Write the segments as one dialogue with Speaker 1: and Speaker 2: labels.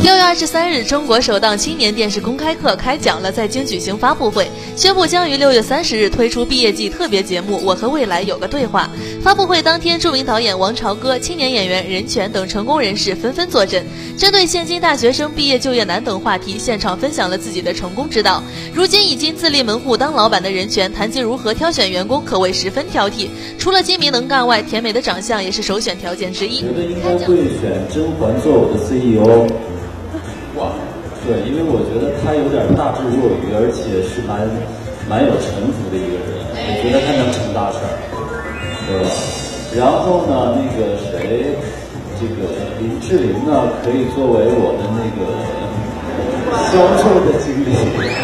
Speaker 1: 6月23日，中国首档青年电视公开课开讲了，在京举行发布会，宣布将于6月30日推出毕业季特别节目《我和未来有个对话》。发布会当天，著名导演王朝歌、青年演员任泉等成功人士纷纷坐镇，针对现今大学生毕业就业难等话题，现场分享了自己的成功之道。如今已经自立门户当老板的任泉，谈及如何挑选员工，可谓十分挑剔。除了精明能干外，甜美的长相也是首选条件之一。
Speaker 2: 我觉得应该会选甄嬛做我的 CEO。哇，对，因为我觉得他有点大智若愚，而且是蛮有城府的一个人，我觉得他能成大事儿。对，然后呢，那个谁，这个林志玲呢，可以作为我的那个销售的经理。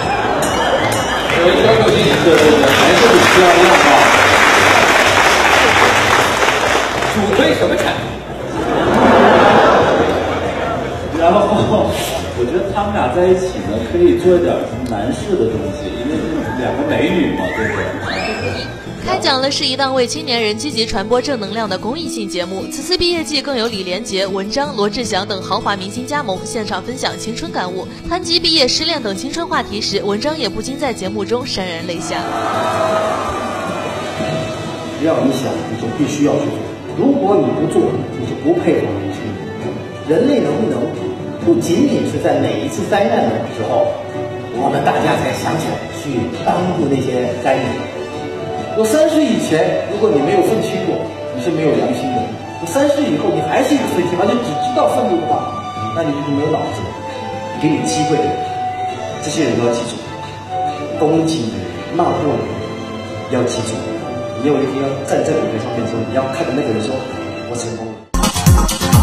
Speaker 2: 销售经理，对，还是得需要样貌。
Speaker 3: 主推什么产品？
Speaker 2: 然后我觉得他们俩在一起呢，可以做一点什么男士的东西，因为是两个美女嘛，对不对？
Speaker 1: 开讲了是一档为青年人积极传播正能量的公益性节目。此次毕业季更有李连杰、文章、罗志祥等豪华明星加盟，现场分享青春感悟。谈及毕业、失恋等青春话题时，文章也不禁在节目中潸然泪下。
Speaker 4: 只要你想，你就必须要去做。如果你不做，你就不配活年轻。人类能不能不仅仅是在每一次灾难的时候，我们大家才想起来去帮助那些灾民？我30以前，如果你没有愤青过，你是没有良心的。我30以后，你还是一个愤青，而且只知道愤怒的话，那你就是没有脑子的。给你机会的人，这些人都要记住，攻击的人、骂过的人要记住，你有一天要站在舞台上面的时候，你要看着那个人说：“我成功了。”